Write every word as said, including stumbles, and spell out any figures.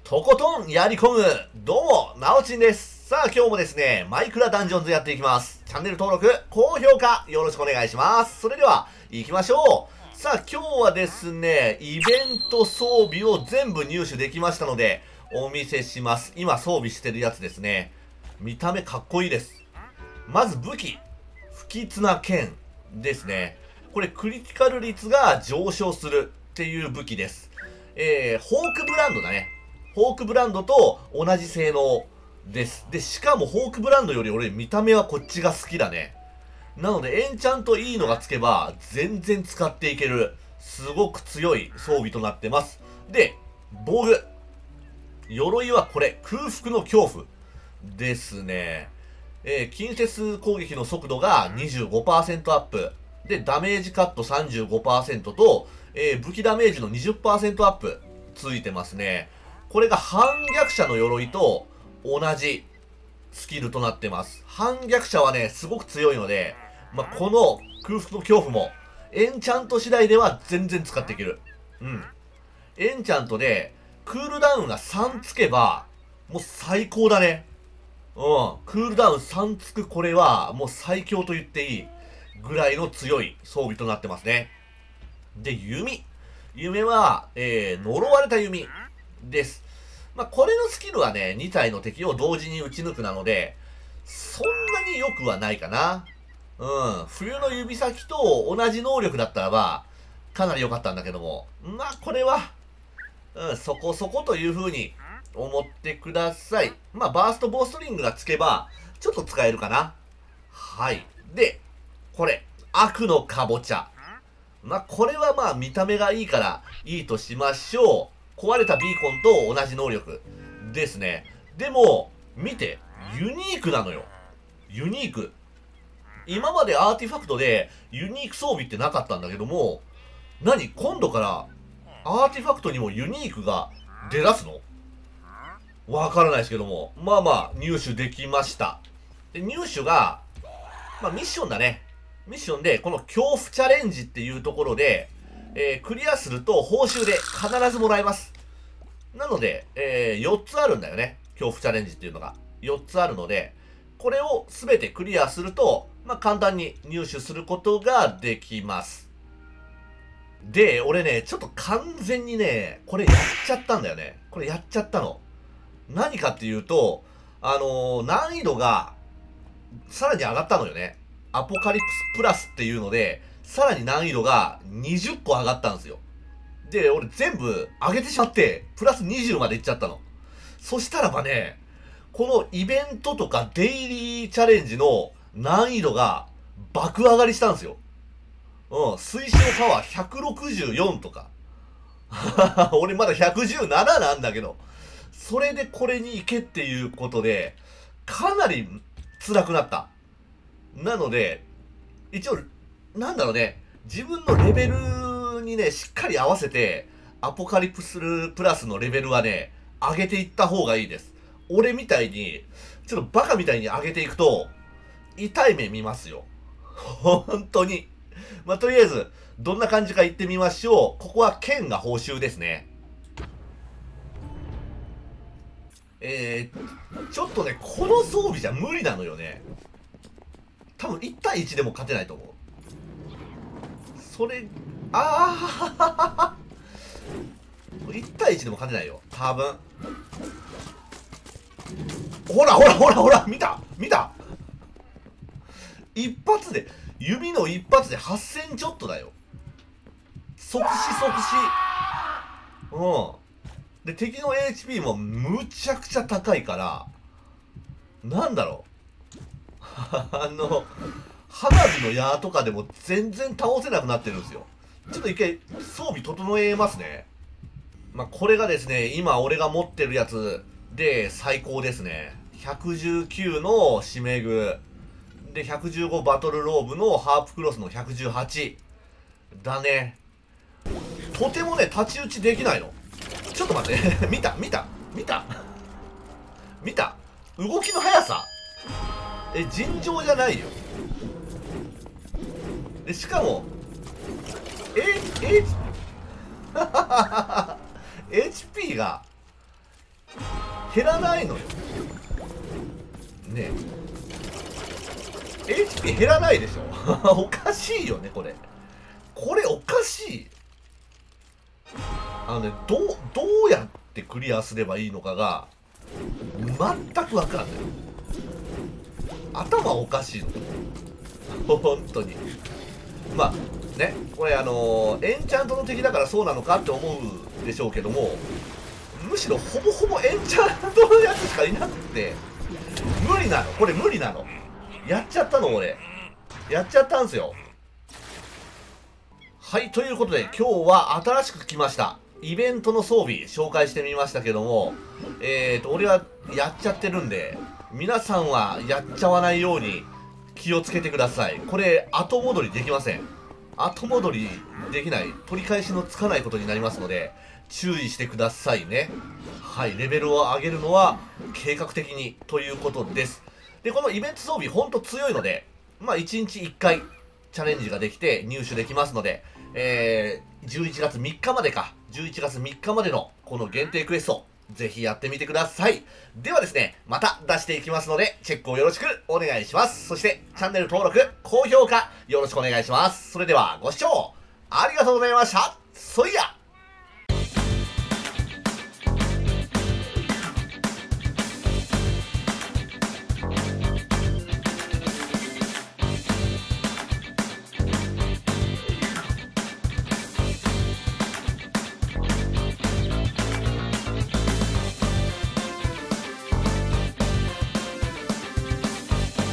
とことんやり込む、どうも、なおちんです。さあ、今日もですね、マイクラダンジョンズやっていきます。チャンネル登録、高評価、よろしくお願いします。それでは、行きましょう。さあ、今日はですね、イベント装備を全部入手できましたので、お見せします。今装備してるやつですね。見た目かっこいいです。まず武器、不吉な剣ですね。これクリティカル率が上昇するっていう武器です。えー、ホークブランドだね。ホークブランドと同じ性能です。で、しかもホークブランドより俺見た目はこっちが好きだね。なのでエンチャントいいのがつけば全然使っていける。すごく強い装備となってます。で、防具。鎧はこれ、空腹の恐怖ですね。えー、近接攻撃の速度が にじゅうごパーセント アップ。で、ダメージカット さんじゅうごパーセント と、えー、武器ダメージの にじゅっパーセント アップついてますね。これが反逆者の鎧と同じスキルとなってます。反逆者はね、すごく強いので、まあ、この空腹の恐怖もエンチャント次第では全然使っていける。うん。エンチャントでクールダウンがさんつけばもう最高だね。うん。クールダウンさんつくこれはもう最強と言っていいぐらいの強い装備となってますね。で、弓。弓は、えー、呪われた弓です。まあ、これのスキルはね、に体の敵を同時に撃ち抜くなので、そんなに良くはないかな。うん。冬の指先と同じ能力だったらば、かなり良かったんだけども。まあ、これは、うん、そこそこという風に思ってください。まあ、バーストボーストリングがつけば、ちょっと使えるかな。はい。で、これ、悪のかぼちゃ。まあ、これはまあ、見た目がいいからいいとしましょう。壊れたビーコンと同じ能力ですね。でも、見て、ユニークなのよ。ユニーク。今までアーティファクトでユニーク装備ってなかったんだけども、何今度からアーティファクトにもユニークが出だすの？わからないですけども。まあまあ、入手できました。で、入手が、まあミッションだね。ミッションで、この恐怖チャレンジっていうところで、えー、クリアすると報酬で必ずもらえます。なので、えー、よっつあるんだよね。恐怖チャレンジっていうのが。よっつあるので、これをすべてクリアすると、まあ、簡単に入手することができます。で、俺ね、ちょっと完全にね、これやっちゃったんだよね。これやっちゃったの。何かっていうと、あのー、難易度が、さらに上がったのよね。アポカリプスプラスっていうので、さらに難易度がにじゅっこ上がったんですよ。で、俺全部上げてしまって、プラスにじゅうまでいっちゃったの。そしたらばね、このイベントとかデイリーチャレンジの難易度が爆上がりしたんですよ。うん、推奨パワーひゃくろくじゅうよんとか。俺まだひゃくじゅうなななんだけど、それでこれに行けっていうことで、かなり辛くなった。なので、一応、なんだろうね、自分のレベルにね、しっかり合わせて、アポカリプスプラスのレベルはね、上げていった方がいいです。俺みたいに、ちょっとバカみたいに上げていくと、痛い目見ますよ。本当に。まあ、とりあえず、どんな感じか言ってみましょう。ここは剣が報酬ですね。えー、ちょっとね、この装備じゃ無理なのよね。多分いち対いちでも勝てないと思う。それ、あーいち対いちでも勝てないよ。多分。ほらほらほらほら見た見た一発で、弓の一発ではっせんちょっとだよ。即死即死。うん。で、敵の エイチピー もむちゃくちゃ高いから、なんだろう。あの、花火の矢とかでも全然倒せなくなってるんですよ。ちょっと一回装備整えますね。まあ、これがですね、今俺が持ってるやつで最高ですね。ひゃくじゅうきゅうの締め具。で、ひゃくじゅうごバトルローブのハープクロスのひゃくじゅうはち。だね。とてもね、太刀打ちできないの。ちょっと待って見た見た見た見た動きの速さえ尋常じゃないよ。でしかもええエイチピー が減らないのよね。え エイチピー 減らないでしょおかしいよねこれ。これおかしい。あのね、どうどうやってクリアすればいいのかが全くわからない。頭おかしいの本当に。まあね、これあのー、エンチャントの敵だからそうなのかって思うでしょうけども、むしろほぼほぼエンチャントのやつしかいなくて無理なの。これ無理なの。やっちゃったの俺。やっちゃったんすよ。はい、ということで今日は新しく来ましたイベントの装備紹介してみましたけども、えーと、俺はやっちゃってるんで、皆さんはやっちゃわないように気をつけてください。これ、後戻りできません。後戻りできない、取り返しのつかないことになりますので、注意してくださいね。はい、レベルを上げるのは計画的にということです。で、このイベント装備ほんと強いので、まあいちにちいっかいチャレンジができて入手できますので、えー、じゅういちがつみっかまでか、じゅういちがつみっかまでのこの限定クエスト、ぜひやってみてください。ではですね、また出していきますので、チェックをよろしくお願いします。そして、チャンネル登録、高評価、よろしくお願いします。それでは、ご視聴ありがとうございました。そいや